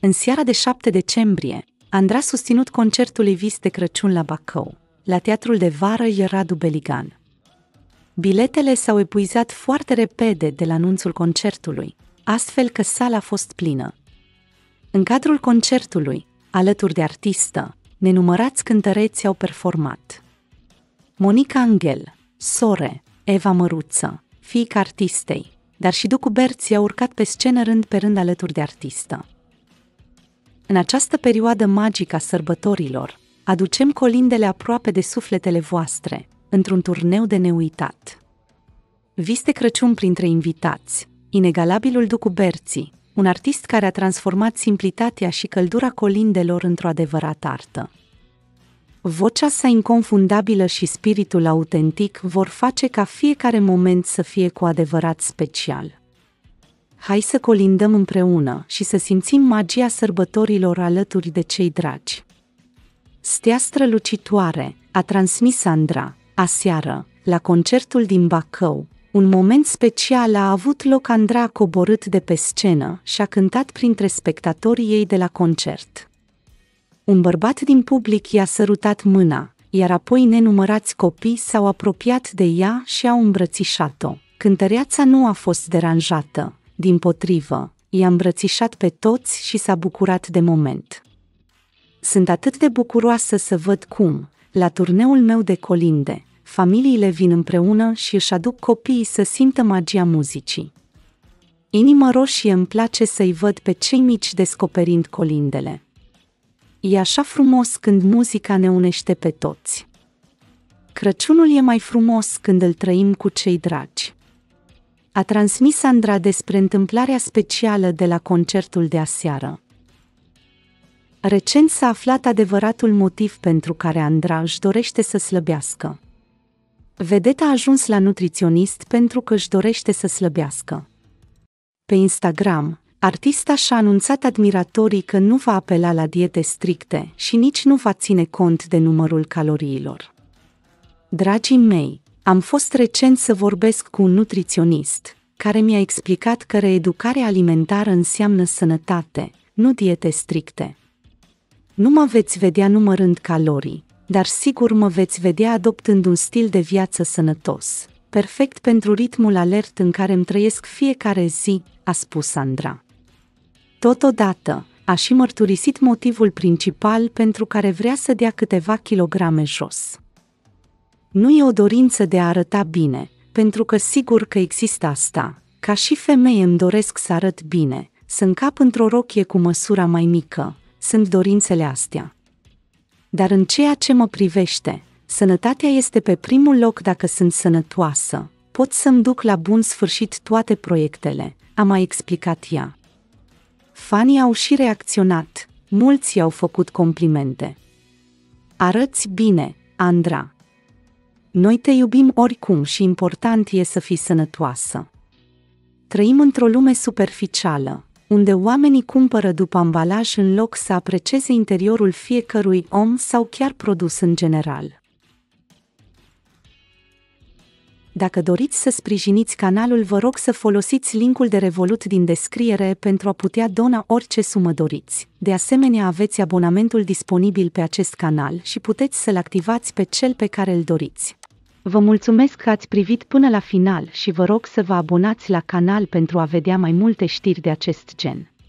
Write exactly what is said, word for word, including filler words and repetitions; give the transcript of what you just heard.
În seara de șapte decembrie, Andra a susținut concertul ei vis de Crăciun la Bacău, la Teatrul de Vară Radu Beligan. Biletele s-au epuizat foarte repede de la anunțul concertului, astfel că sala a fost plină. În cadrul concertului, alături de artistă, nenumărați cântăreți au performat. Monica Anghel, Sore, Eva Măruță, fiica artistei, dar și Ducu Berți au urcat pe scenă rând pe rând alături de artistă. În această perioadă magică a sărbătorilor, aducem colindele aproape de sufletele voastre, într-un turneu de neuitat. Vis de Crăciun printre invitați, inegalabilul Ducu Berți, un artist care a transformat simplitatea și căldura colindelor într-o adevărată artă. Vocea sa inconfundabilă și spiritul autentic vor face ca fiecare moment să fie cu adevărat special. Hai să colindăm împreună și să simțim magia sărbătorilor alături de cei dragi. Stea strălucitoare, a transmis Andra, aseară, la concertul din Bacău. Un moment special a avut loc. Andra a coborât de pe scenă și a cântat printre spectatorii ei de la concert. Un bărbat din public i-a sărutat mâna, iar apoi nenumărați copii s-au apropiat de ea și au îmbrățișat-o. Cântăreața nu a fost deranjată, dimpotrivă, i-a îmbrățișat pe toți și s-a bucurat de moment. Sunt atât de bucuroasă să văd cum, la turneul meu de colinde, familiile vin împreună și își aduc copiii să simtă magia muzicii. Inimă roșie, îmi place să-i văd pe cei mici descoperind colindele. E așa frumos când muzica ne unește pe toți. Crăciunul e mai frumos când îl trăim cu cei dragi. A transmis Andra despre întâmplarea specială de la concertul de aseară. Recent s-a aflat adevăratul motiv pentru care Andra își dorește să slăbească. Vedeta a ajuns la nutriționist pentru că își dorește să slăbească. Pe Instagram, artista și-a anunțat admiratorii că nu va apela la diete stricte și nici nu va ține cont de numărul caloriilor. Dragii mei, am fost recent să vorbesc cu un nutriționist, care mi-a explicat că reeducarea alimentară înseamnă sănătate, nu diete stricte. Nu mă veți vedea numărând calorii, dar sigur mă veți vedea adoptând un stil de viață sănătos, perfect pentru ritmul alert în care îmi trăiesc fiecare zi, a spus Andra. Totodată, a și mărturisit motivul principal pentru care vrea să dea câteva kilograme jos. Nu e o dorință de a arăta bine, pentru că sigur că există asta. Ca și femeie îmi doresc să arăt bine, să încap într-o rochie cu măsura mai mică, sunt dorințele astea. Dar în ceea ce mă privește, sănătatea este pe primul loc. Dacă sunt sănătoasă, pot să-mi duc la bun sfârșit toate proiectele, a mai explicat ea. Fanii au și reacționat, mulți i-au făcut complimente. Arăți bine, Andra. Noi te iubim oricum și important e să fii sănătoasă. Trăim într-o lume superficială, unde oamenii cumpără după ambalaj în loc să aprecieze interiorul fiecărui om sau chiar produs în general. Dacă doriți să sprijiniți canalul, vă rog să folosiți linkul de Revolut din descriere pentru a putea dona orice sumă doriți. De asemenea, aveți abonamentul disponibil pe acest canal și puteți să-l activați pe cel pe care îl doriți. Vă mulțumesc că ați privit până la final și vă rog să vă abonați la canal pentru a vedea mai multe știri de acest gen.